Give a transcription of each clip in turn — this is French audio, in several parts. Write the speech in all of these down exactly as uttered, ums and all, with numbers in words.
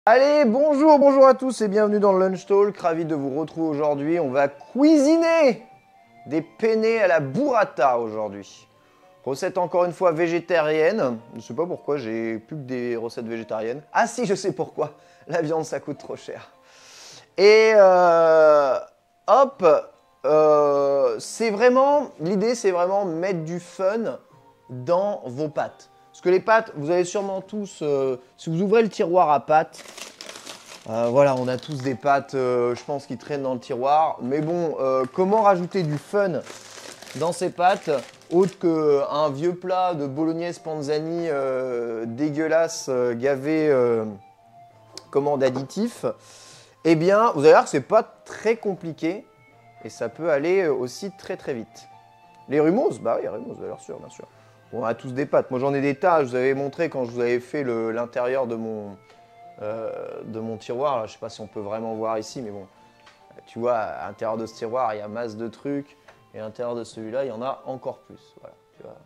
Allez, bonjour, bonjour à tous et bienvenue dans le Lunch Talk. Ravi de vous retrouver aujourd'hui. On va cuisiner des penne à la burrata aujourd'hui. Recette encore une fois végétarienne. Je ne sais pas pourquoi j'ai plus que des recettes végétariennes. Ah si, je sais pourquoi. La viande, ça coûte trop cher. Et euh, hop, euh, c'est vraiment, l'idée c'est vraiment mettre du fun dans vos pâtes. Parce que les pâtes, vous avez sûrement tous, euh, si vous ouvrez le tiroir à pâtes, euh, voilà, on a tous des pâtes, euh, je pense, qui traînent dans le tiroir. Mais bon, euh, comment rajouter du fun dans ces pâtes, autre qu'un vieux plat de bolognaise panzani euh, dégueulasse, euh, gavé euh, comment, d'additifs? Eh bien, vous allez voir que c'est pas très compliqué et ça peut aller aussi très très vite. Les rumos, bah oui, les rumos, bien sûr, bien sûr. On a tous des pâtes. Moi, j'en ai des tas. Je vous avais montré quand je vous avais fait l'intérieur de mon euh, de mon tiroir. Là, je sais pas si on peut vraiment voir ici, mais bon, tu vois, à l'intérieur de ce tiroir, il y a masse de trucs. Et à l'intérieur de celui-là, il y en a encore plus. Voilà, tu vois.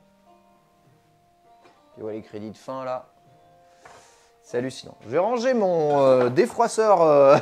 Tu vois les crédits de fin là. C'est hallucinant. Je vais ranger mon euh, défroisseur, euh,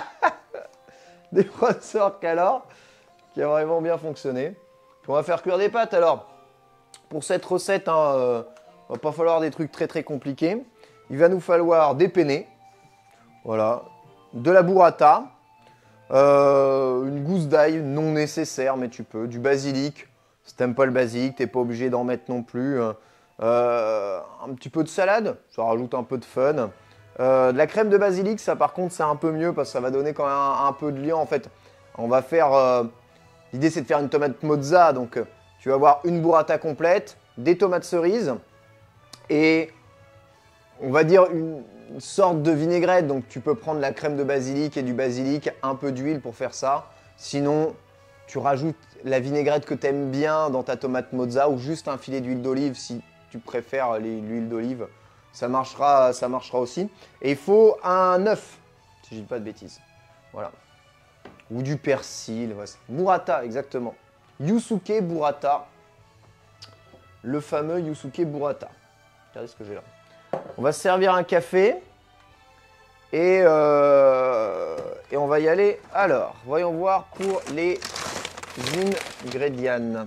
défroisseur Calor, qui a vraiment bien fonctionné. Puis on va faire cuire des pâtes. Alors, pour cette recette, hein, euh, il ne va pas falloir des trucs très très compliqués. Il va nous falloir des penne, voilà, de la burrata, euh, une gousse d'ail non nécessaire, mais tu peux, du basilic. Si tu n'aimes pas le basilic, tu n'es pas obligé d'en mettre non plus. Euh, un petit peu de salade, ça rajoute un peu de fun. Euh, de la crème de basilic, ça par contre c'est un peu mieux parce que ça va donner quand même un, un peu de liant. En fait, on va faire, euh, l'idée c'est de faire une tomate mozza, donc euh, tu vas avoir une burrata complète, des tomates cerises et on va dire une, une sorte de vinaigrette. Donc tu peux prendre la crème de basilic et du basilic, un peu d'huile pour faire ça. Sinon, tu rajoutes la vinaigrette que tu aimes bien dans ta tomate mozza ou juste un filet d'huile d'olive si tu préfères l'huile d'olive, ça marchera, ça marchera aussi. Et il faut un œuf, si je dis pas de bêtises. Voilà. Ou du persil. Ouais. Burrata, exactement. Yusuke burrata. Le fameux Yusuke burrata. Regardez ce que j'ai là. On va se servir un café. Et, euh, et on va y aller. Alors, voyons voir pour les ingrédients.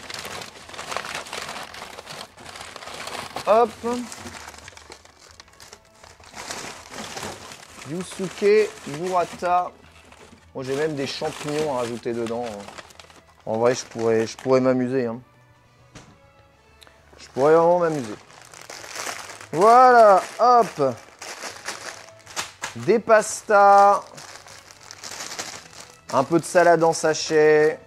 Hop. Yusuke burrata. Moi, j'ai même des champignons à rajouter dedans. En vrai, je pourrais, je pourrais m'amuser. Hein. Je pourrais vraiment m'amuser. Voilà, hop. Des pastas. Un peu de salade en sachet.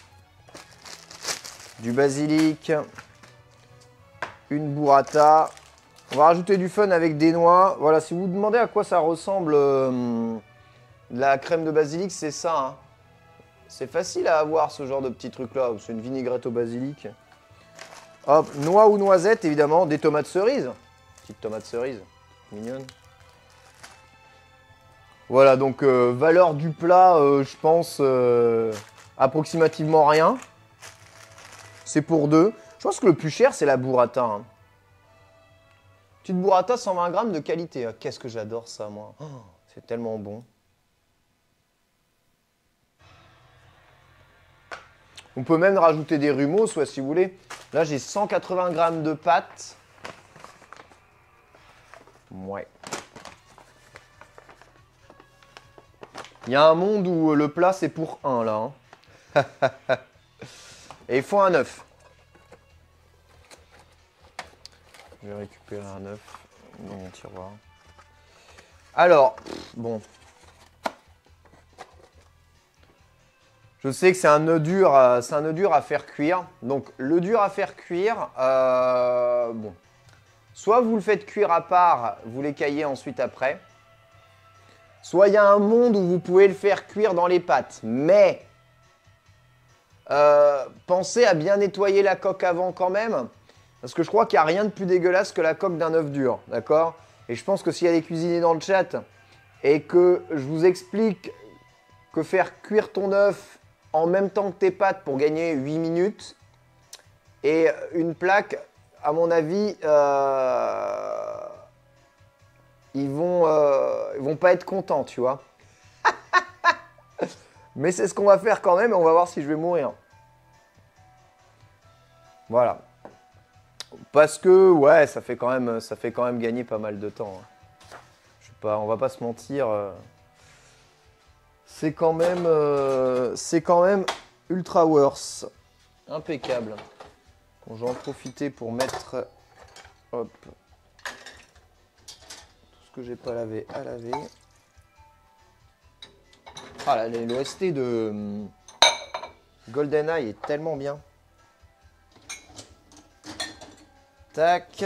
Du basilic. Une burrata. On va rajouter du fun avec des noix. Voilà, si vous vous demandez à quoi ça ressemble euh, la crème de basilic, c'est ça. Hein. C'est facile à avoir ce genre de petit truc là. C'est une vinaigrette au basilic. Hop, noix ou noisettes, évidemment. Des tomates cerises. Petite tomate cerise, mignonne. Voilà, donc euh, valeur du plat, euh, je pense euh, approximativement rien. C'est pour deux. Je pense que le plus cher, c'est la burrata. Hein. Petite burrata, cent vingt grammes de qualité. Qu'est-ce que j'adore ça, moi. Oh, c'est tellement bon. On peut même rajouter des rumos, soit si vous voulez. Là, j'ai cent quatre-vingts grammes de pâtes. Ouais. Il y a un monde où le plat, c'est pour un, là. Hein. Et il faut un œuf. Je vais récupérer un œuf dans mon tiroir. Alors, bon. Je sais que c'est un œuf dur, c'est un œuf dur à faire cuire. Donc, le dur à faire cuire, euh, bon. Soit vous le faites cuire à part, vous l'écaillez ensuite après. Soit il y a un monde où vous pouvez le faire cuire dans les pâtes. Mais, euh, pensez à bien nettoyer la coque avant quand même. Parce que je crois qu'il n'y a rien de plus dégueulasse que la coque d'un œuf dur, d'accord? Et je pense que s'il y a des cuisiniers dans le chat et que je vous explique que faire cuire ton œuf en même temps que tes pâtes pour gagner huit minutes et une plaque, à mon avis, euh, ils vont, euh, ils vont pas être contents, tu vois. Mais c'est ce qu'on va faire quand même et on va voir si je vais mourir. Voilà. Parce que, ouais, ça fait quand même, ça fait quand même gagner pas mal de temps. Je sais pas, on va pas se mentir. C'est quand même, euh, c'est quand même ultra worse. Impeccable. Bon, je vais en profiter pour mettre, hop, tout ce que j'ai pas lavé à laver. Ah, l'O S T de hum, GoldenEye est tellement bien. Tac.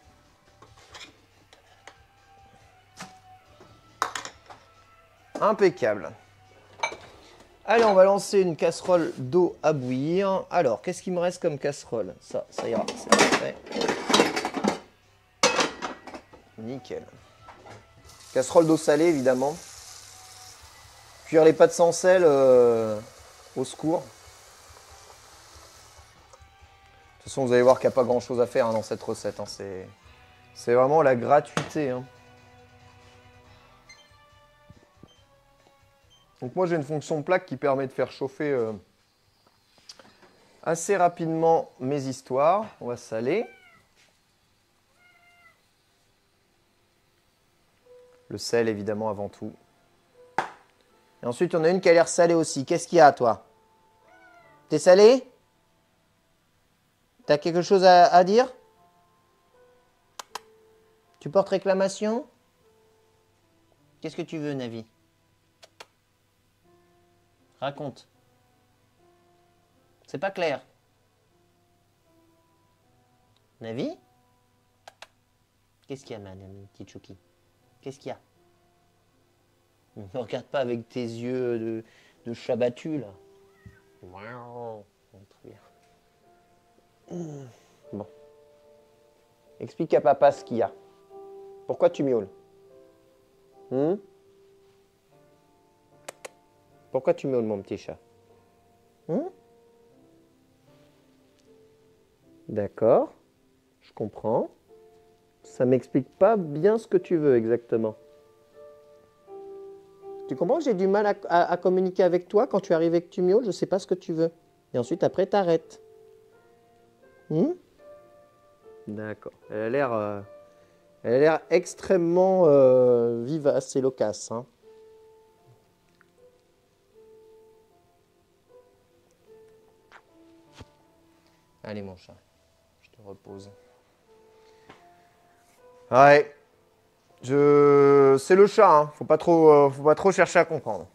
Impeccable. Allez, on va lancer une casserole d'eau à bouillir. Alors, qu'est-ce qu'il me reste comme casserole? Ça, ça ira, c'est parfait. Nickel. Casserole d'eau salée, évidemment. Cuire les pâtes sans sel, euh, au secours. De toute façon, vous allez voir qu'il n'y a pas grand-chose à faire hein, dans cette recette. Hein. C'est vraiment la gratuité. Hein. Donc moi, j'ai une fonction de plaque qui permet de faire chauffer euh, assez rapidement mes histoires. On va saler. Le sel, évidemment, avant tout. Et ensuite, on a une qui a l'air salée aussi. Qu'est-ce qu'il y a, toi? T'es salé? T'as quelque chose à, à dire? Tu portes réclamation? Qu'est-ce que tu veux, Navi? Raconte. C'est pas clair. Navi? Qu'est-ce qu'il y a, madame petite Chouki? Qu'est-ce qu'il y a? Ne me regarde pas avec tes yeux de, de chat battu, là. Wow. Très bien. Bon. Explique à papa ce qu'il y a. Pourquoi tu miaules? hmm Pourquoi tu miaules, mon petit chat? hmm D'accord. Je comprends. Ça m'explique pas bien ce que tu veux exactement. Tu comprends que j'ai du mal à, à, à communiquer avec toi quand tu arrives et que tu miaules, je sais pas ce que tu veux. Et ensuite, après, t'arrêtes. Hmm D'accord. Elle a l'air euh, elle a l'air extrêmement euh, vivace et loquace. Hein. Allez, mon chat, je te repose. Ouais. Je... C'est le chat, hein. Faut pas trop, euh, faut pas trop chercher à comprendre.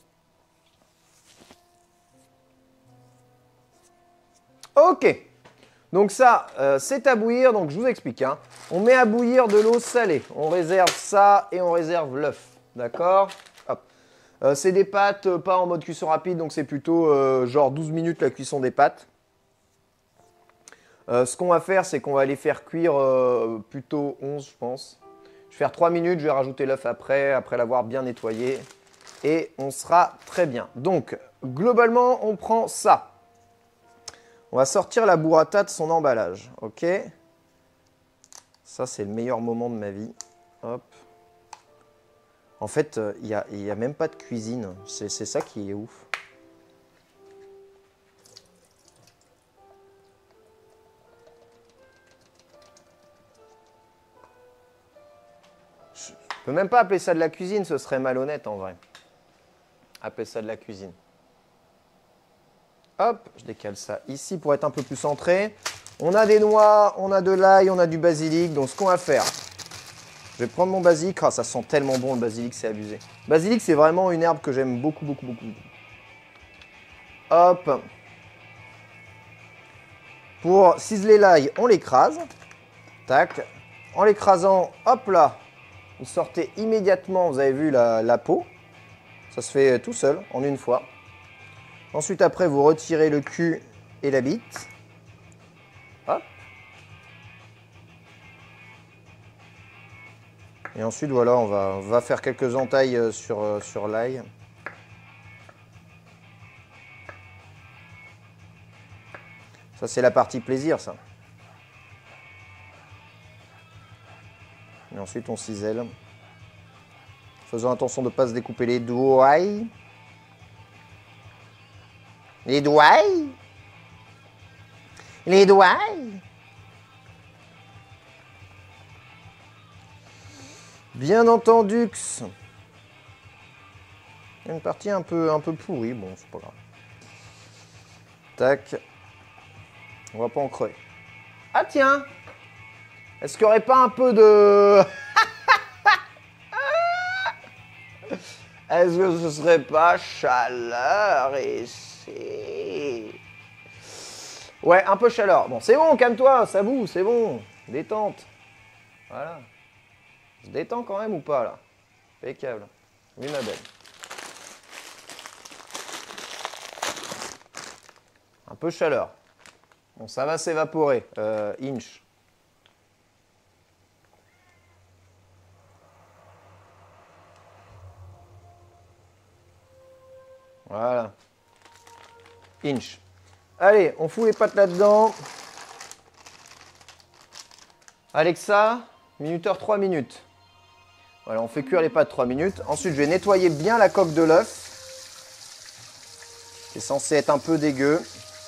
Ok. Donc ça, euh, c'est à bouillir. Donc je vous explique. Hein. On met à bouillir de l'eau salée. On réserve ça et on réserve l'œuf. D'accord. euh, C'est des pâtes, euh, pas en mode cuisson rapide. Donc c'est plutôt euh, genre douze minutes la cuisson des pâtes. Euh, ce qu'on va faire, c'est qu'on va les faire cuire euh, plutôt onze, je pense. Je vais faire trois minutes, je vais rajouter l'œuf après, après l'avoir bien nettoyé. Et on sera très bien. Donc, globalement, on prend ça. On va sortir la burrata de son emballage. Ok. Ça, c'est le meilleur moment de ma vie. Hop. En fait, il n'y a, y a même pas de cuisine. C'est ça qui est ouf. Je peux même pas appeler ça de la cuisine, ce serait malhonnête en vrai. Appeler ça de la cuisine. Hop, je décale ça ici pour être un peu plus centré. On a des noix, on a de l'ail, on a du basilic. Donc ce qu'on va faire, je vais prendre mon basilic. Ah, ça sent tellement bon le basilic, c'est abusé. Basilic, c'est vraiment une herbe que j'aime beaucoup, beaucoup, beaucoup. Hop. Pour ciseler l'ail, on l'écrase. Tac. En l'écrasant, hop là. Vous sortez immédiatement, vous avez vu la, la peau. Ça se fait tout seul, en une fois. Ensuite, après, vous retirez le cul et la bite. Hop. Et ensuite, voilà, on va, on va faire quelques entailles sur, sur l'ail. Ça, c'est la partie plaisir, ça. Et ensuite, on cisèle. Faisons attention de ne pas se découper les doigts. Les doigts. Les doigts. Bien entendu. Une partie un peu, un peu pourrie. Bon, c'est pas grave. Tac. On va pas en crever. Ah tiens. Est-ce qu'il n'y aurait pas un peu de... Est-ce que ce serait pas chaleur ici? Ouais, un peu chaleur. Bon, c'est bon, calme-toi, ça boue, c'est bon. Détente. Voilà. Je détends quand même ou pas, là? Impeccable. Oui, ma belle. Un peu chaleur. Bon, ça va s'évaporer. Euh, inch. Voilà. Inch. Allez, on fout les pâtes là-dedans. Alexa, minuteur trois minutes. Voilà, on fait cuire les pâtes trois minutes. Ensuite, je vais nettoyer bien la coque de l'œuf. C'est censé être un peu dégueu.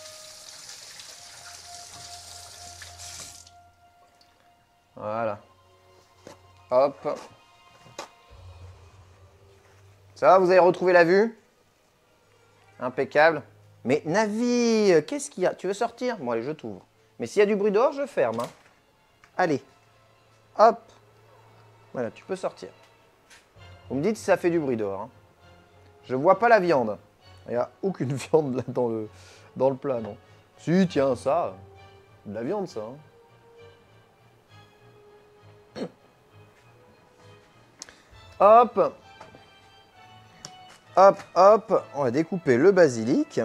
Voilà. Hop. Ça va, vous avez retrouvé la vue? Impeccable. Mais Navi, qu'est-ce qu'il y a? Tu veux sortir? Bon, allez, je t'ouvre. Mais s'il y a du bruit dehors, je ferme. Hein. Allez. Hop. Voilà, tu peux sortir. Vous me dites si ça fait du bruit dehors. Hein. Je vois pas la viande. Il n'y a aucune viande là dans le, dans le plat, non. Si, tiens, ça. De la viande, ça. Hein. Hop. Hop, hop. On va découper le basilic.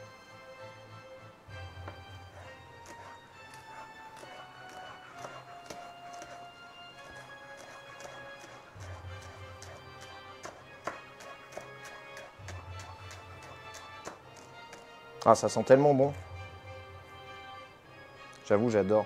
Ah, ça sent tellement bon. J'avoue, j'adore.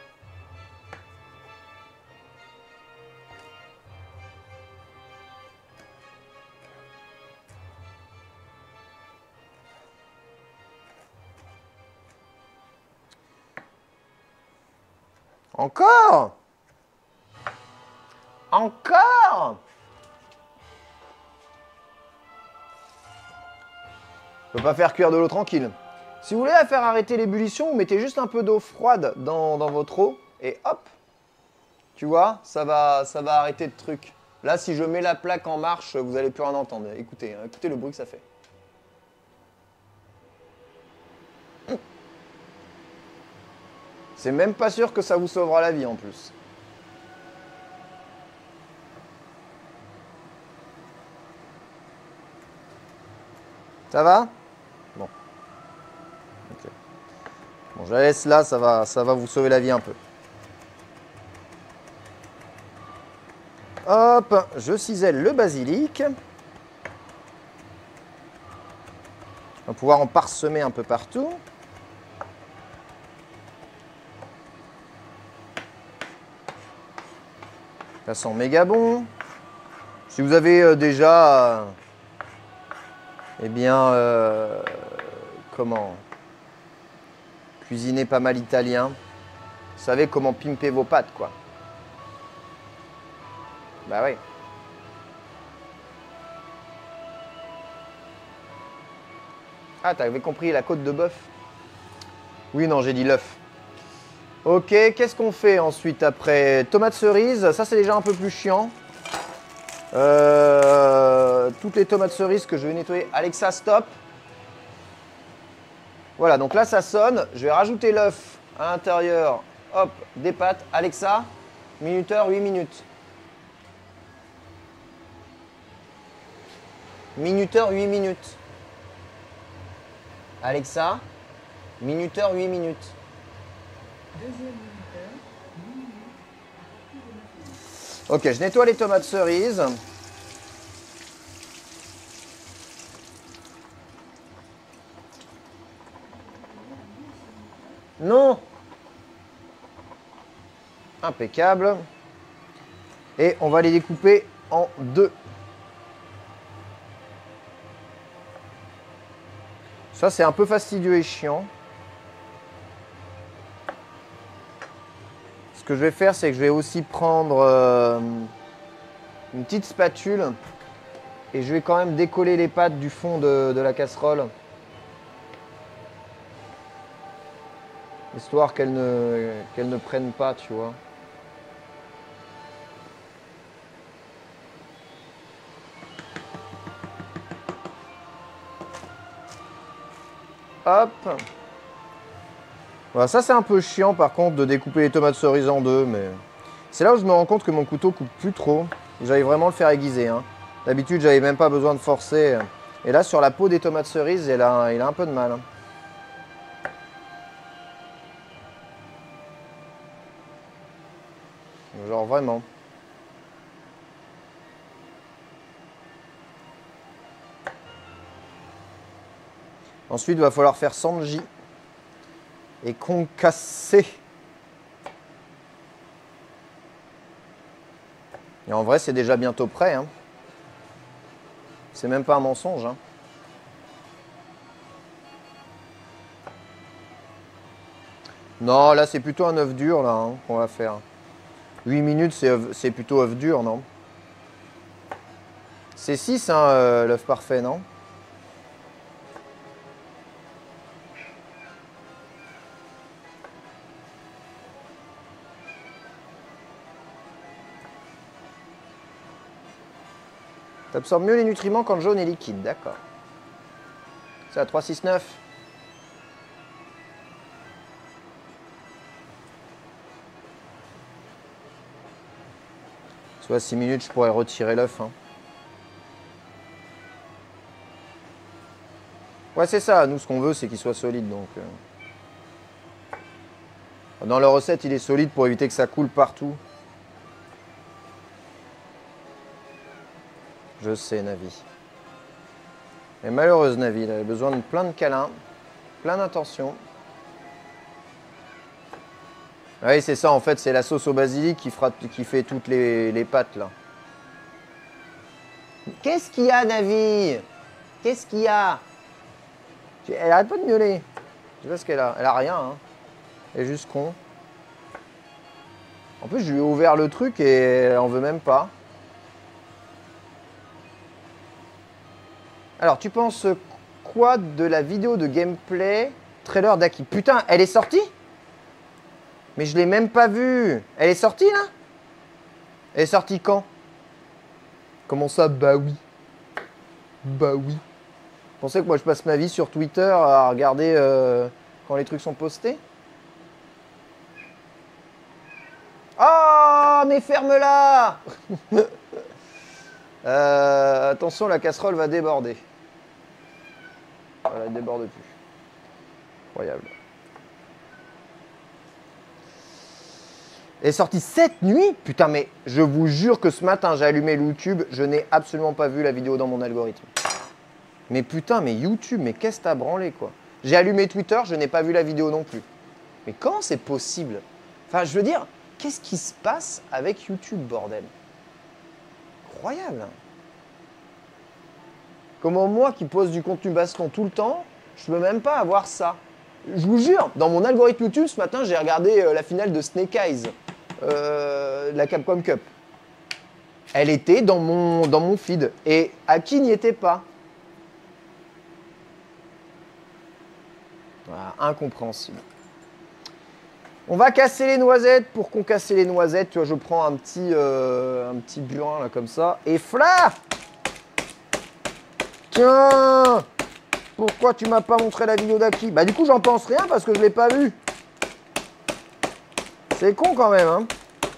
Encore? Encore? Je peux pas faire cuire de l'eau tranquille. Si vous voulez la faire arrêter l'ébullition, vous mettez juste un peu d'eau froide dans, dans votre eau et hop, tu vois, ça va, ça va arrêter le truc. Là, si je mets la plaque en marche, vous n'allez plus rien entendre. Écoutez, hein, écoutez le bruit que ça fait. C'est même pas sûr que ça vous sauvera la vie en plus. Ça va? Bon. Okay. Bon, je la laisse là, ça va, ça va vous sauver la vie un peu. Hop, je cisèle le basilic. On va pouvoir en parsemer un peu partout. Ça sent méga bon. Si vous avez euh, déjà, euh, eh bien, euh, comment, cuisiner pas mal italien, vous savez comment pimper vos pâtes, quoi. Bah oui. Ah, t'avais compris la côte de bœuf? Oui, non, j'ai dit l'œuf. Ok, qu'est-ce qu'on fait ensuite après? Tomates cerises, ça c'est déjà un peu plus chiant. Euh, toutes les tomates cerises que je vais nettoyer. Alexa, stop. Voilà, donc là ça sonne. Je vais rajouter l'œuf à l'intérieur. Hop, des pâtes. Alexa, minuteur, huit minutes. Minuteur, huit minutes. Alexa, minuteur, huit minutes. Deuxième minuteur, huit minutes. Ok, je nettoie les tomates cerises. Non. Impeccable. Et on va les découper en deux. Ça, c'est un peu fastidieux et chiant. Ce que je vais faire, c'est que je vais aussi prendre euh, une petite spatule et je vais quand même décoller les pâtes du fond de, de la casserole. Histoire qu'elles ne, qu'elles ne prennent pas, tu vois. Hop. Voilà, ça c'est un peu chiant par contre de découper les tomates cerises en deux, mais c'est là où je me rends compte que mon couteau coupe plus trop. J'allais vraiment le faire aiguiser. Hein. D'habitude, j'avais même pas besoin de forcer. Et là, sur la peau des tomates cerises, il a, il a un peu de mal. Hein. Genre vraiment. Ensuite, il va falloir faire sanji et concasser. Et en vrai, c'est déjà bientôt prêt. Hein. C'est même pas un mensonge. Hein. Non, là, c'est plutôt un œuf dur là hein, qu'on va faire. huit minutes, c'est plutôt œuf dur, non? C'est six, hein, euh, l'œuf parfait, non? T'absorbes mieux les nutriments quand le jaune est liquide, d'accord. C'est à trois, six, neuf. Soit six minutes, je pourrais retirer l'œuf. Hein. Ouais, c'est ça. Nous, ce qu'on veut, c'est qu'il soit solide. Donc, euh... Dans la recette, il est solide pour éviter que ça coule partout. Je sais, Navi. Mais malheureuse Navi, elle avait besoin de plein de câlins, plein d'attention. Oui, c'est ça, en fait, c'est la sauce au basilic qui, fera, qui fait toutes les, les pâtes, là. Qu'est-ce qu'il y a, Navi? Qu'est-ce qu'il y a? Elle arrête pas de miauler. Je sais pas ce qu'elle a. Elle a rien, hein. Elle est juste con. En plus, je lui ai ouvert le truc et elle en veut même pas. Alors, tu penses quoi de la vidéo de gameplay trailer d'Aki? Putain, elle est sortie? Mais je l'ai même pas vue. Elle est sortie, là? Elle est sortie quand? Comment ça? Bah oui. Bah oui. Vous pensez que moi, je passe ma vie sur Twitter à regarder euh, quand les trucs sont postés? Oh, mais ferme-la. euh, Attention, la casserole va déborder. Voilà, elle déborde plus. Incroyable. Elle est sortie cette nuit? Putain, mais je vous jure que ce matin, j'ai allumé YouTube, je n'ai absolument pas vu la vidéo dans mon algorithme. Mais putain, mais YouTube, mais qu'est-ce que t'as branlé, quoi? J'ai allumé Twitter, je n'ai pas vu la vidéo non plus. Mais comment c'est possible? Enfin, je veux dire, qu'est-ce qui se passe avec YouTube, bordel? Incroyable. Comment moi, qui pose du contenu baston tout le temps, je peux même pas avoir ça? Je vous jure, dans mon algorithme YouTube, ce matin, j'ai regardé euh, la finale de Snake Eyes, euh, la Capcom Cup. Elle était dans mon, dans mon feed. Et Aki n'y était pas. Voilà, incompréhensible. On va casser les noisettes. Pour qu'on casse les noisettes, tu vois, je prends un petit, euh, un petit burin là comme ça. Et fla! Tiens! Pourquoi tu m'as pas montré la vidéo d'Aki? Bah du coup j'en pense rien parce que je l'ai pas vu. C'est con quand même, hein.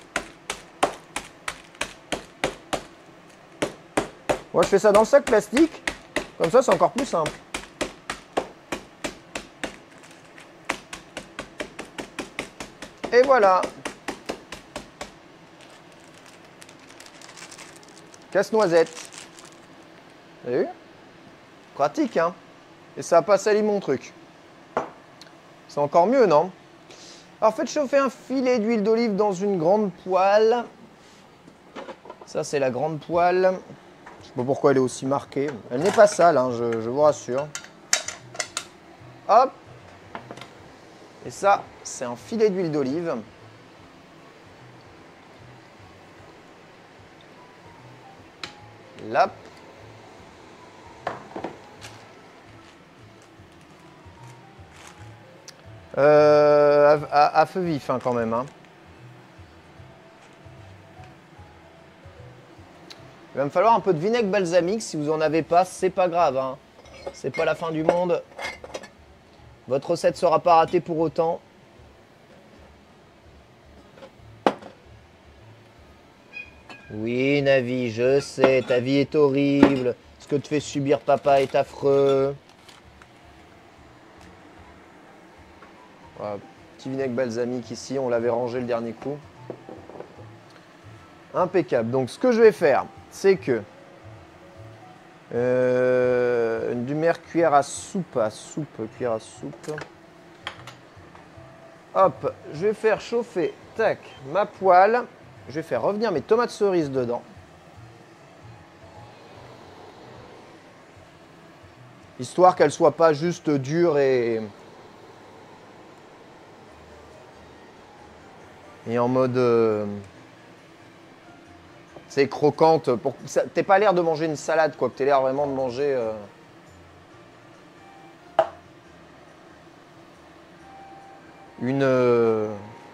Moi je fais ça dans le sac plastique. Comme ça c'est encore plus simple. Et voilà. Casse-noisette. Vous avez vu? Pratique, hein. Et ça n'a pas sali mon truc. C'est encore mieux, non? Alors faites chauffer un filet d'huile d'olive dans une grande poêle. Ça c'est la grande poêle. Je sais pas pourquoi elle est aussi marquée. Elle n'est pas sale, hein, je, je vous rassure. Hop. Et ça, c'est un filet d'huile d'olive. Là. Euh, à, à, à feu vif hein, quand même. Hein. Il va me falloir un peu de vinaigre balsamique. Si vous n'en avez pas, c'est pas grave. Hein. C'est pas la fin du monde. Votre recette ne sera pas ratée pour autant. Oui, Navi, je sais, ta vie est horrible. Ce que te fait subir papa est affreux. Voilà, petit vinaigre balsamique ici, on l'avait rangé le dernier coup. Impeccable. Donc ce que je vais faire, c'est que euh, une demi cuillère à soupe, à soupe, cuillère à soupe. Hop, je vais faire chauffer, tac, ma poêle. Je vais faire revenir mes tomates cerises dedans. Histoire qu'elles ne soient pas juste dures et... Et en mode... Euh... C'est croquante. Pour... T'es pas l'air de manger une salade, quoi. Que t'es l'air vraiment de manger... Euh... Une... Euh...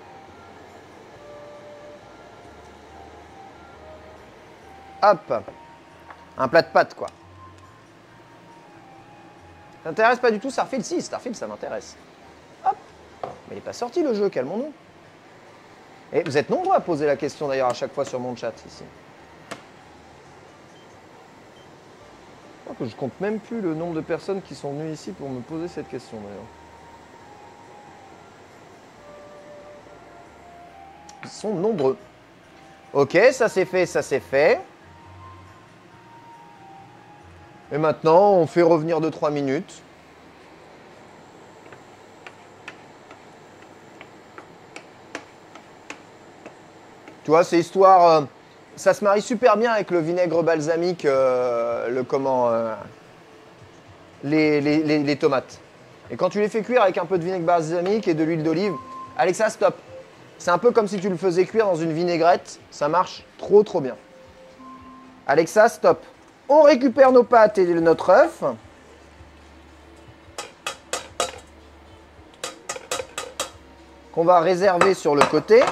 Hop. Un plat de pâtes, quoi. Ça t'intéresse pas du tout, Starfield? Si, Starfield, ça m'intéresse. Hop. Mais il n'est pas sorti, le jeu, calmons-nous. Et vous êtes nombreux à poser la question, d'ailleurs, à chaque fois sur mon chat, ici. Je compte même plus le nombre de personnes qui sont venues ici pour me poser cette question, d'ailleurs. Ils sont nombreux. Ok, ça c'est fait, ça c'est fait. Et maintenant, on fait revenir de trois minutes. Tu vois, c'est histoire... Euh, ça se marie super bien avec le vinaigre balsamique, euh, le comment... Euh, les, les, les, les tomates. Et quand tu les fais cuire avec un peu de vinaigre balsamique et de l'huile d'olive, Alexa, stop. C'est un peu comme si tu le faisais cuire dans une vinaigrette. Ça marche trop, trop bien. Alexa, stop. On récupère nos pâtes et notre œuf. Qu'on va réserver sur le côté.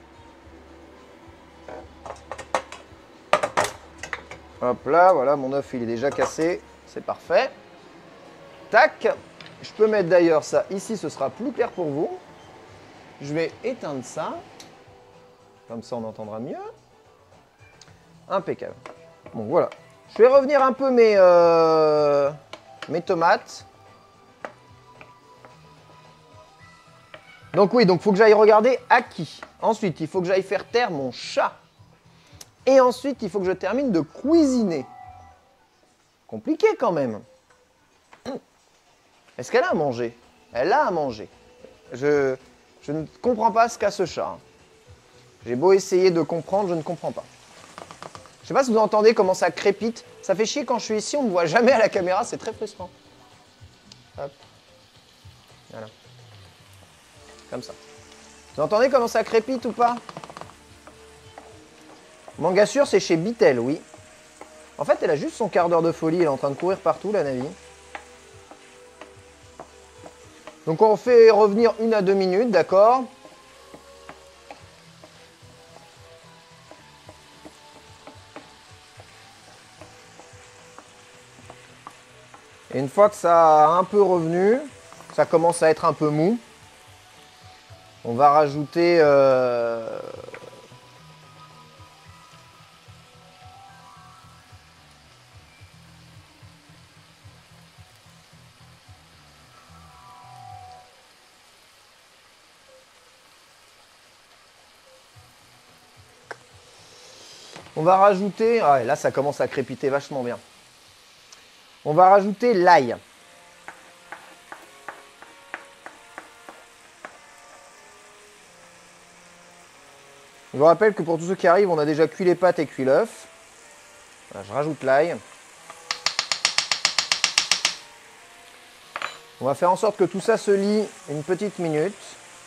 Hop là, voilà, mon œuf il est déjà cassé. C'est parfait. Tac. Je peux mettre d'ailleurs ça ici, ce sera plus clair pour vous. Je vais éteindre ça. Comme ça, on entendra mieux. Impeccable. Bon, voilà. Je vais revenir un peu mes, euh, mes tomates. Donc oui, donc il faut que j'aille regarder à qui. Ensuite, il faut que j'aille faire taire mon chat. Et ensuite, il faut que je termine de cuisiner. Compliqué quand même. Est-ce qu'elle a à manger? Elle a à manger. Je, je ne comprends pas ce qu'a ce chat. J'ai beau essayer de comprendre, je ne comprends pas. Je sais pas si vous entendez comment ça crépite. Ça fait chier quand je suis ici, on ne me voit jamais à la caméra, c'est très frustrant. Hop. Voilà. Comme ça. Vous entendez comment ça crépite ou pas? Mangassure, c'est chez Bitel, oui. En fait, elle a juste son quart d'heure de folie, elle est en train de courir partout, la Navi. Donc on fait revenir une à deux minutes, d'accord? Et une fois que ça a un peu revenu, ça commence à être un peu mou, on va rajouter... Euh... On va rajouter... Ah, et là, ça commence à crépiter vachement bien. On va rajouter l'ail. Je vous rappelle que pour tous ceux qui arrivent, on a déjà cuit les pâtes et cuit l'œuf. Voilà, je rajoute l'ail. On va faire en sorte que tout ça se lie une petite minute.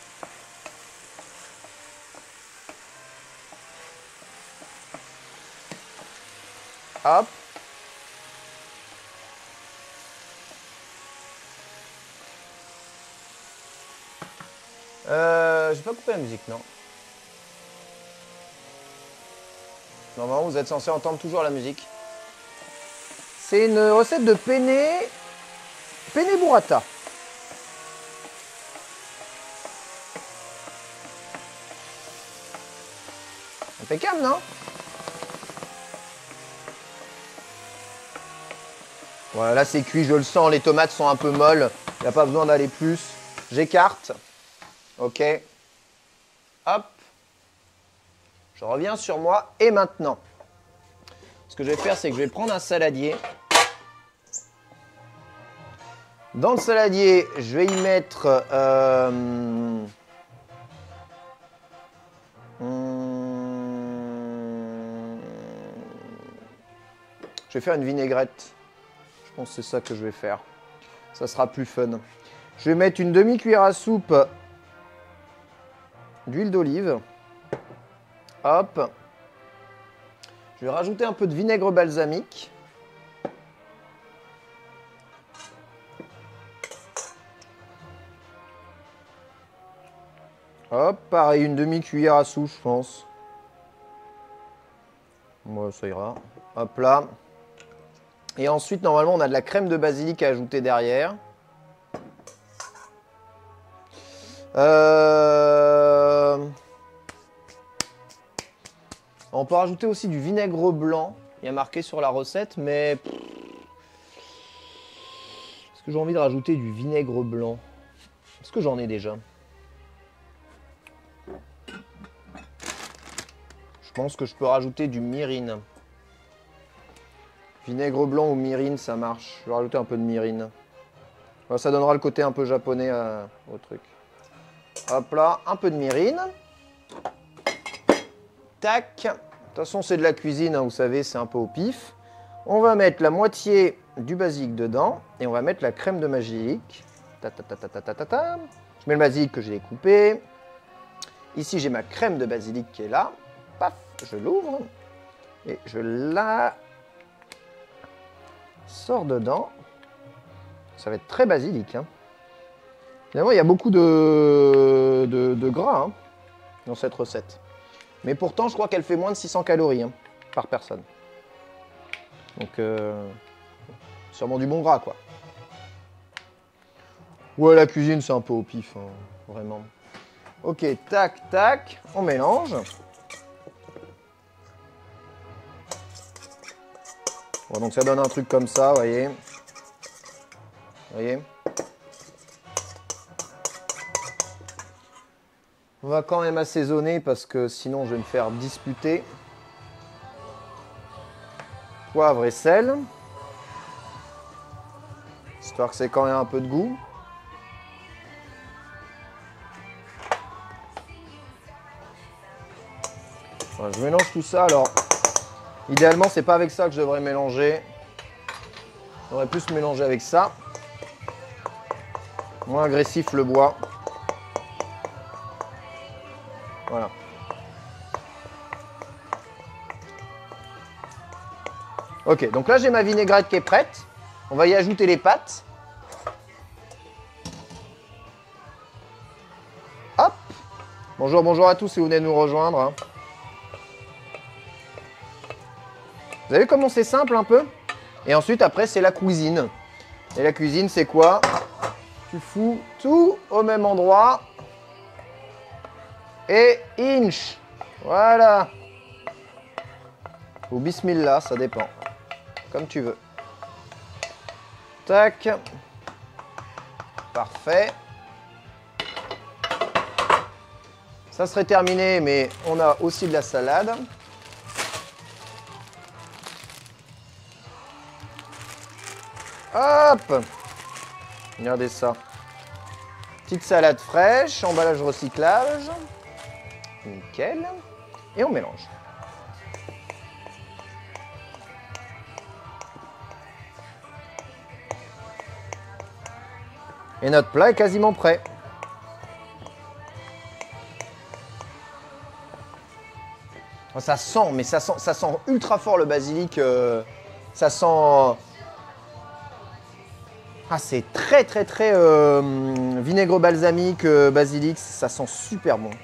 Hop. Euh, j'ai pas coupé la musique, non. Normalement, vous êtes censé entendre toujours la musique. C'est une recette de penne, penne burrata. Impeccable, non? Voilà, là c'est cuit, je le sens, les tomates sont un peu molles. Il n'y a pas besoin d'aller plus. J'écarte. Ok. Hop. Je reviens sur moi. Et maintenant, ce que je vais faire, c'est que je vais prendre un saladier. Dans le saladier, je vais y mettre... Euh, hum, je vais faire une vinaigrette. Je pense que c'est ça que je vais faire. Ça sera plus fun. Je vais mettre une demi-cuillère à soupe d'huile d'olive. Hop. Je vais rajouter un peu de vinaigre balsamique. Hop, pareil, une demi-cuillère à soupe, je pense. Bon, ça ira. Hop là. Et ensuite, normalement, on a de la crème de basilic à ajouter derrière. Euh... On peut rajouter aussi du vinaigre blanc. Il y a marqué sur la recette, mais... Est-ce que j'ai envie de rajouter du vinaigre blanc? Est-ce que j'en ai déjà? Je pense que je peux rajouter du myrrhine. Vinaigre blanc ou myrrhine, ça marche. Je vais rajouter un peu de myrrhine. Ça donnera le côté un peu japonais euh, au truc. Hop là, un peu de myrrhine. Tac. De toute façon, c'est de la cuisine, hein, vous savez, c'est un peu au pif. On va mettre la moitié du basilic dedans et on va mettre la crème de basilic. Ta, ta, ta, ta, ta, ta, ta, ta. Je mets le basilic que j'ai découpé. Ici, j'ai ma crème de basilic qui est là. Paf, je l'ouvre et je la sors dedans. Ça va être très basilic. Hein. Finalement, il y a beaucoup de, de, de gras hein, dans cette recette. Mais pourtant, je crois qu'elle fait moins de six cents calories hein, par personne. Donc, euh, sûrement du bon gras, quoi. Ouais, la cuisine, c'est un peu au pif, hein, vraiment. Ok, tac, tac, on mélange. Bon, donc ça donne un truc comme ça, vous voyez. Vous voyez. On va quand même assaisonner parce que sinon je vais me faire disputer. Poivre et sel. Histoire que c'est quand même un peu de goût. Voilà, je mélange tout ça. Alors, idéalement, c'est pas avec ça que je devrais mélanger. J'aurais plus mélanger avec ça. Moins agressif le bois. Voilà. Ok, donc là j'ai ma vinaigrette qui est prête. On va y ajouter les pâtes. Hop. Bonjour, bonjour à tous si vous venez de nous rejoindre. Hein. Vous avez vu comment c'est simple un peu? Et ensuite après c'est la cuisine. Et la cuisine c'est quoi? Tu fous tout au même endroit. Et inch. Voilà. Ou bismillah, ça dépend. Comme tu veux. Tac. Parfait. Ça serait terminé, mais on a aussi de la salade. Hop. Regardez ça. Petite salade fraîche, emballage recyclage. Nickel. Et on mélange. Et notre plat est quasiment prêt. Ça sent, mais ça sent, ça sent ultra fort le basilic. Euh, ça sent... Ah, c'est très très très euh, vinaigre balsamique, euh, basilic. Ça sent super bon.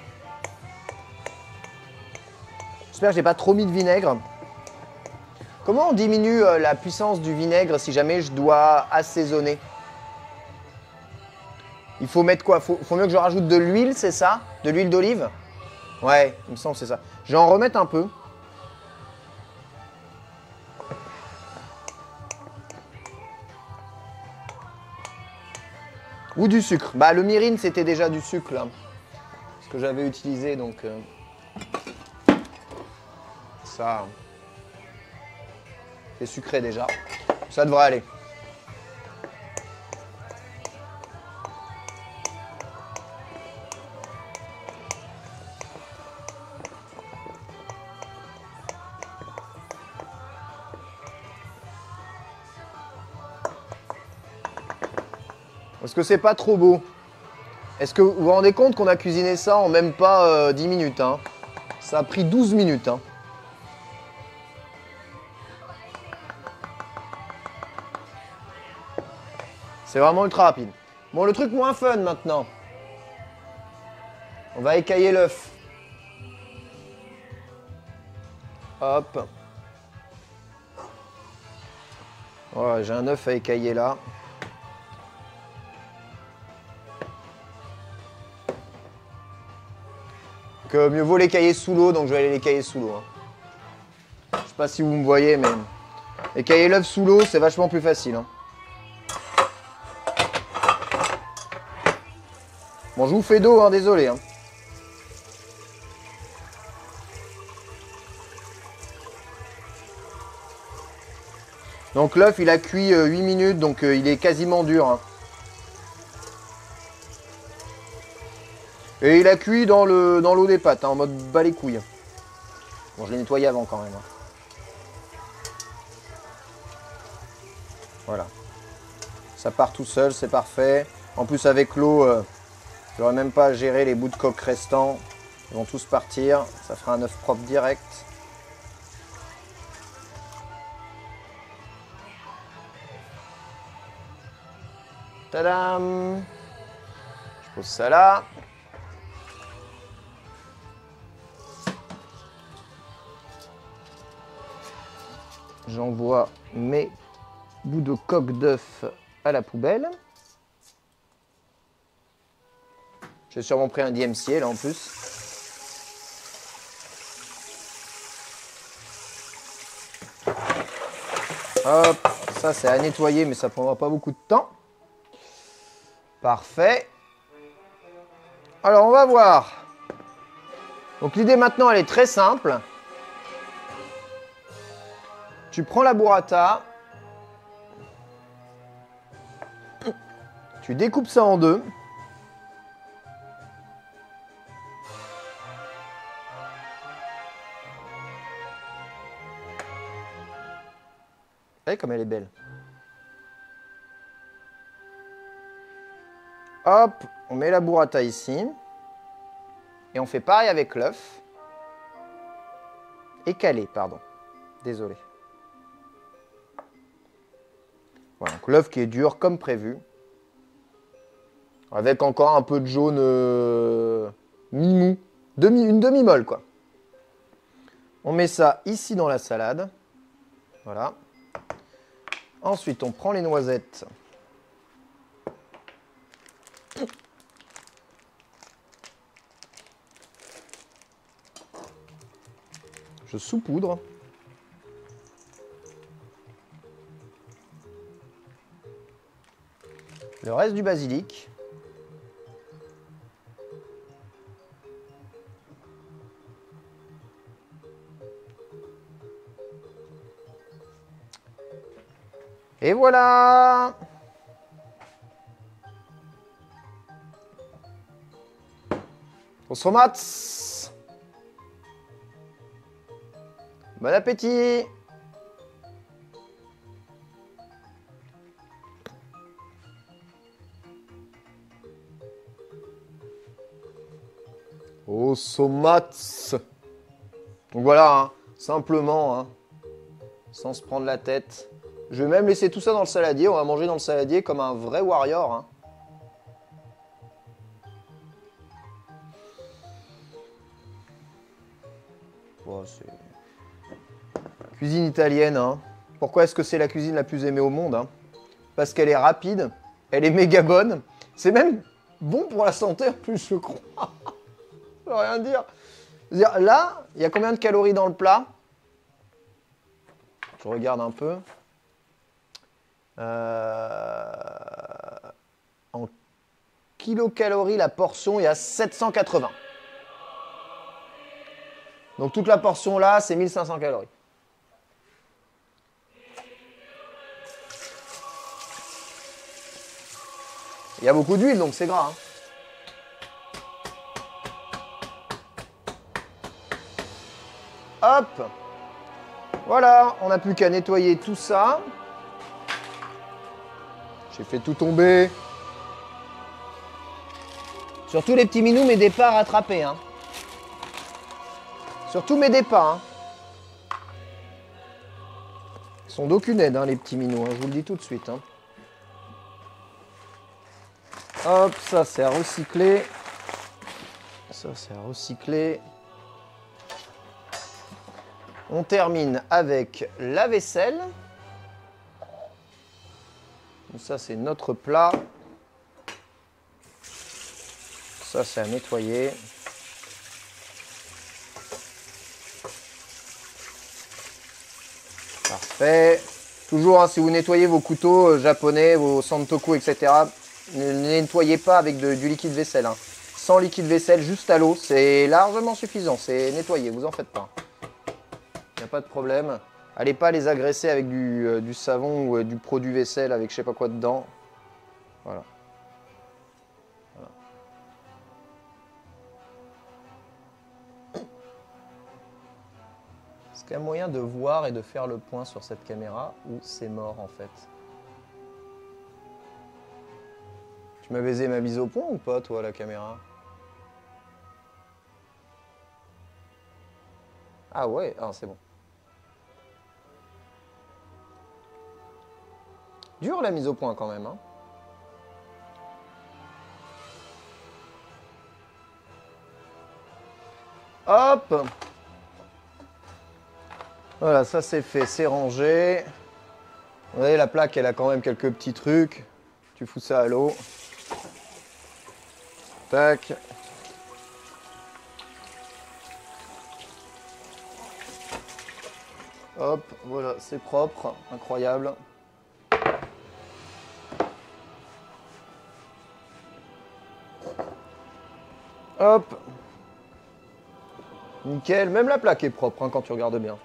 J'espère que j'ai pas trop mis de vinaigre. Comment on diminue euh, la puissance du vinaigre si jamais je dois assaisonner? Il faut mettre quoi? faut, faut mieux que je rajoute de l'huile, c'est ça? De l'huile d'olive? Ouais, il me semble que c'est ça. Je vais en remettre un peu. Ou du sucre. Bah le mirin c'était déjà du sucre là. Ce que j'avais utilisé donc. Euh... Ça. C'est sucré déjà. Ça devrait aller. Est-ce que c'est pas trop beau? Est-ce que vous vous rendez compte qu'on a cuisiné ça en même pas euh, dix minutes hein? Ça a pris douze minutes. Hein. C'est vraiment ultra rapide. Bon, le truc moins fun maintenant. On va écailler l'œuf. Hop. Voilà, j'ai un œuf à écailler là. Que mieux vaut l'écailler sous l'eau, donc je vais aller l'écailler sous l'eau. Hein. Je sais pas si vous me voyez, mais écailler l'œuf sous l'eau, c'est vachement plus facile. Hein. Bon, je vous fais d'eau, hein, désolé. Hein. Donc l'œuf, il a cuit euh, huit minutes, donc euh, il est quasiment dur. Hein. Et il a cuit dans le dans l'eau des pâtes, hein, en mode bas les couilles. Bon, je l'ai nettoyé avant quand même. Hein. Voilà. Ça part tout seul, c'est parfait. En plus, avec l'eau, euh, je n'aurai même pas à gérer les bouts de coque restants. Ils vont tous partir. Ça fera un œuf propre direct. Tadam! Je pose ça là. J'envoie mes bouts de coque d'œuf à la poubelle. J'ai sûrement pris un D M C A là en plus. Hop, ça c'est à nettoyer mais ça prendra pas beaucoup de temps. Parfait. Alors on va voir. Donc l'idée maintenant elle est très simple. Tu prends la burrata, tu découpes ça en deux. Vous voyez comme elle est belle. Hop, on met la burrata ici. Et on fait pareil avec l'œuf. Écalé, pardon. Désolé. Voilà, donc l'œuf qui est dur comme prévu. Avec encore un peu de jaune euh, mi-mou. Demi, une demi-molle, quoi. On met ça ici dans la salade. Voilà. Ensuite, on prend les noisettes. Je saupoudre. Le reste du basilic. Et voilà! Tomates. Bon appétit! Aux tomates. Donc voilà, hein, simplement, hein, sans se prendre la tête. Je vais même laisser tout ça dans le saladier. On va manger dans le saladier comme un vrai warrior. Hein. Bon, c'est... Cuisine italienne. Hein. Pourquoi est-ce que c'est la cuisine la plus aimée au monde hein? Parce qu'elle est rapide, elle est méga bonne. C'est même bon pour la santé en plus, je crois. Ça veut rien dire. dire. Là, il y a combien de calories dans le plat? Je regarde un peu. Euh... En kilocalories, la portion, il y a sept cent quatre-vingts. Donc toute la portion là, c'est mille cinq cents calories. Il y a beaucoup d'huile, donc c'est gras. Hein. Hop! Voilà, on n'a plus qu'à nettoyer tout ça. J'ai fait tout tomber. Surtout les petits minous, m'aidez pas à rattraper. Hein. Surtout m'aidez pas. Hein. Ils sont d'aucune aide, hein, les petits minous, hein, je vous le dis tout de suite. Hein. Hop, ça c'est à recycler. Ça c'est à recycler. On termine avec la vaisselle. Ça c'est notre plat. Ça c'est à nettoyer. Parfait. Toujours, hein, si vous nettoyez vos couteaux euh, japonais, vos santoku, et cetera, ne nettoyez pas avec de, du liquide vaisselle. Hein. Sans liquide vaisselle, juste à l'eau, c'est largement suffisant. C'est nettoyé, vous en faites pas. Il n'y a pas de problème. Allez pas les agresser avec du, euh, du savon ou euh, du produit vaisselle avec je sais pas quoi dedans. Voilà. Voilà. Est-ce qu'il y a moyen de voir et de faire le point sur cette caméra ou c'est mort en fait? Tu m'as baisé ma mise au point ou pas toi la caméra? Ah ouais, ah, c'est bon. Dure la mise au point quand même. Hein. Hop! Voilà, ça c'est fait, c'est rangé. Vous voyez, la plaque, elle a quand même quelques petits trucs. Tu fous ça à l'eau. Tac. Hop, voilà, c'est propre, incroyable. Hop. Nickel, même la plaque est propre hein, quand tu regardes bien.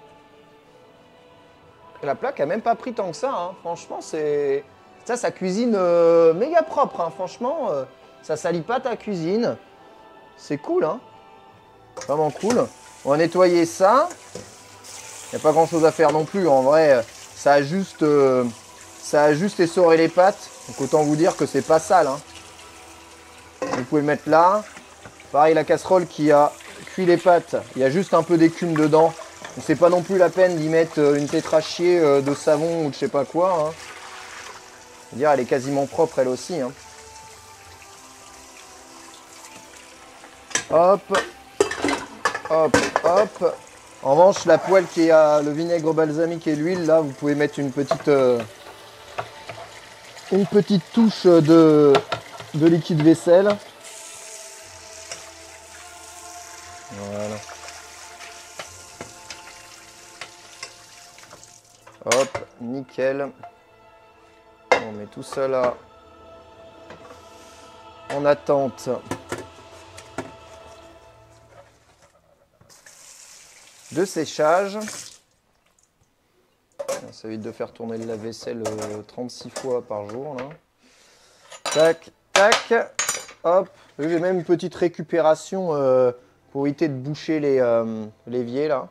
Et la plaque a même pas pris tant que ça, hein. Franchement, c'est... Ça, ça cuisine euh, méga propre, hein. Franchement, euh, ça salit pas ta cuisine. C'est cool, hein. Vraiment cool. On va nettoyer ça. Il n'y a pas grand chose à faire non plus, en vrai, ça a juste, euh, ça a juste essoré les pâtes. Donc autant vous dire que c'est pas sale, hein. Vous pouvez le mettre là. Pareil, la casserole qui a cuit les pâtes, il y a juste un peu d'écume dedans. C'est pas non plus la peine d'y mettre une tétrachier de savon ou de je sais pas quoi. Hein. Je veux dire, elle est quasiment propre elle aussi. Hein. Hop, hop, hop. En revanche, la poêle qui a le vinaigre balsamique et l'huile, là, vous pouvez mettre une petite, euh, une petite touche de, de liquide vaisselle. Voilà. Hop, nickel. On met tout ça là en attente de séchage. Ça évite de faire tourner le lave-vaisselle trente-six fois par jour. Là. Tac, tac. Hop. J'ai même une petite récupération euh, pour éviter de boucher les euh, l'évier là.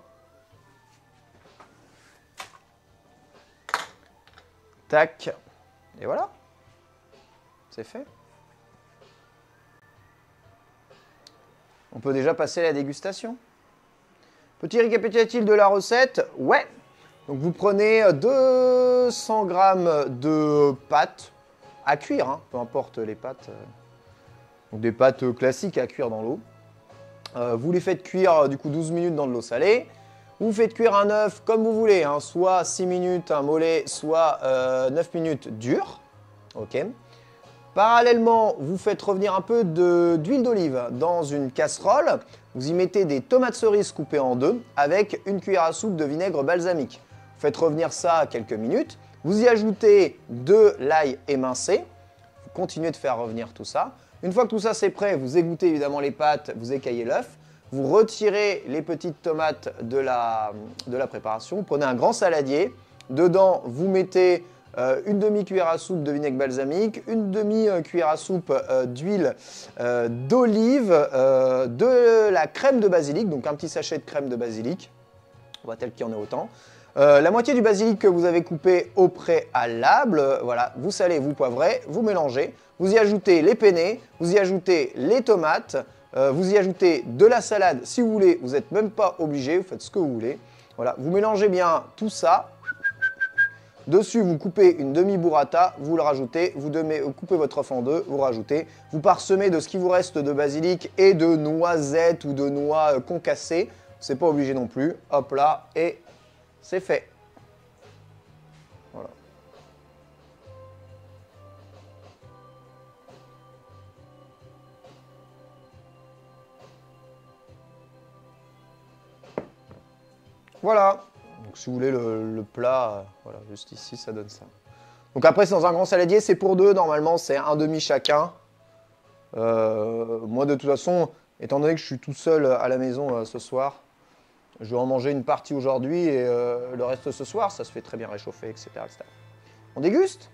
Tac. Et voilà. C'est fait. On peut déjà passer à la dégustation. Petit récapitulatif de la recette. Ouais. Donc vous prenez deux cents grammes de pâtes à cuire, hein, peu importe les pâtes. Donc des pâtes classiques à cuire dans l'eau. Euh, vous les faites cuire du coup douze minutes dans de l'eau salée. Vous faites cuire un œuf comme vous voulez, hein, soit six minutes un mollet, soit euh, neuf minutes dur. Ok. Parallèlement, vous faites revenir un peu d'huile d'olive dans une casserole. Vous y mettez des tomates cerises coupées en deux avec une cuillère à soupe de vinaigre balsamique. Vous faites revenir ça quelques minutes. Vous y ajoutez de l'ail émincé. Vous continuez de faire revenir tout ça. Une fois que tout ça c'est prêt, vous égouttez évidemment les pâtes, vous écaillez l'œuf. Vous retirez les petites tomates de la, de la préparation. Vous prenez un grand saladier. Dedans, vous mettez Euh, une demi-cuillère à soupe de vinaigre balsamique, une demi-cuillère à soupe euh, d'huile euh, d'olive, euh, de la crème de basilic, donc un petit sachet de crème de basilic, on va tel qu'il y en ait autant. Euh, la moitié du basilic que vous avez coupé au préalable, euh, voilà, vous salez, vous poivrez, vous mélangez, vous y ajoutez les penne, vous y ajoutez les tomates, euh, vous y ajoutez de la salade si vous voulez, vous n'êtes même pas obligé, vous faites ce que vous voulez. Voilà, vous mélangez bien tout ça. Dessus, vous coupez une demi-burrata, vous le rajoutez, vous, demez, vous coupez votre œuf en deux, vous rajoutez, vous parsemez de ce qui vous reste de basilic et de noisettes ou de noix concassées. C'est pas obligé non plus. Hop là, et c'est fait. Voilà. Voilà. Donc si vous voulez le, le plat, euh, voilà, juste ici, ça donne ça. Donc après, c'est dans un grand saladier, c'est pour deux. Normalement, c'est un demi chacun. Euh, moi, de toute façon, étant donné que je suis tout seul à la maison euh, ce soir, je vais en manger une partie aujourd'hui et euh, le reste ce soir. Ça se fait très bien réchauffer, et cetera et cetera. On déguste?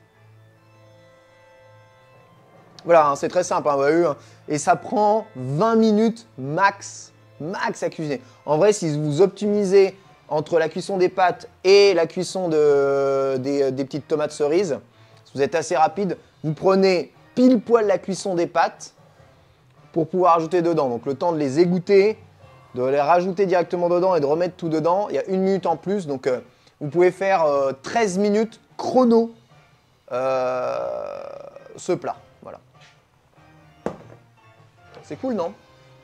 Voilà, hein, c'est très simple, hein, vous avez vu, hein, et ça prend vingt minutes max, max à cuisiner. En vrai, si vous optimisez entre la cuisson des pâtes et la cuisson de, des, des petites tomates cerises, si vous êtes assez rapide, vous prenez pile poil la cuisson des pâtes pour pouvoir ajouter dedans. Donc le temps de les égoutter, de les rajouter directement dedans et de remettre tout dedans, il y a une minute en plus. Donc euh, vous pouvez faire euh, treize minutes chrono euh, ce plat. Voilà. C'est cool, non ?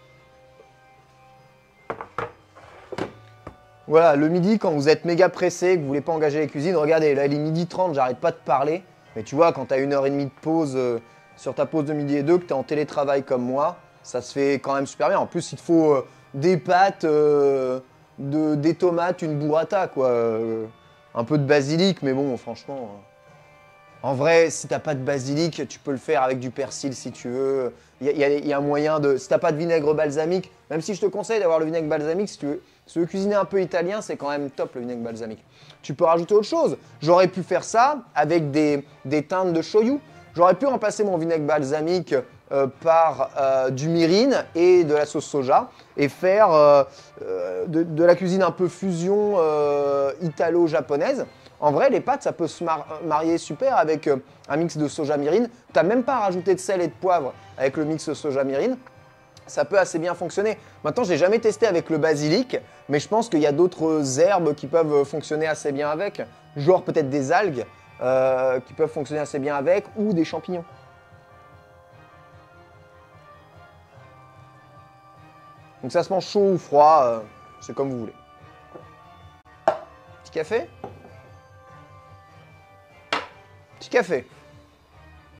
Voilà, le midi, quand vous êtes méga pressé, que vous ne voulez pas engager les cuisines, regardez, là il est midi trente, j'arrête pas de parler. Mais tu vois, quand tu as une heure et demie de pause euh, sur ta pause de midi et deux, que tu es en télétravail comme moi, ça se fait quand même super bien. En plus, il te faut euh, des pâtes, euh, de, des tomates, une burrata, quoi. Euh, un peu de basilic, mais bon, franchement... Euh, en vrai, si tu n'as pas de basilic, tu peux le faire avec du persil si tu veux. Il y, y, y a un moyen de... Si tu n'as pas de vinaigre balsamique, même si je te conseille d'avoir le vinaigre balsamique, si tu veux, si tu veux cuisiner un peu italien, c'est quand même top le vinaigre balsamique. Tu peux rajouter autre chose. J'aurais pu faire ça avec des, des teintes de shoyu. J'aurais pu remplacer mon vinaigre balsamique euh, par euh, du mirin et de la sauce soja et faire euh, euh, de, de la cuisine un peu fusion euh, italo-japonaise. En vrai, les pâtes, ça peut se mar marier super avec euh, un mix de soja mirin. Tu n'as même pas à rajouter de sel et de poivre avec le mix soja mirin. Ça peut assez bien fonctionner. Maintenant, je n'ai jamais testé avec le basilic, mais je pense qu'il y a d'autres herbes qui peuvent fonctionner assez bien avec. Genre peut-être des algues euh, qui peuvent fonctionner assez bien avec, ou des champignons. Donc ça se mange chaud ou froid, euh, c'est comme vous voulez. Petit café ? Petit café.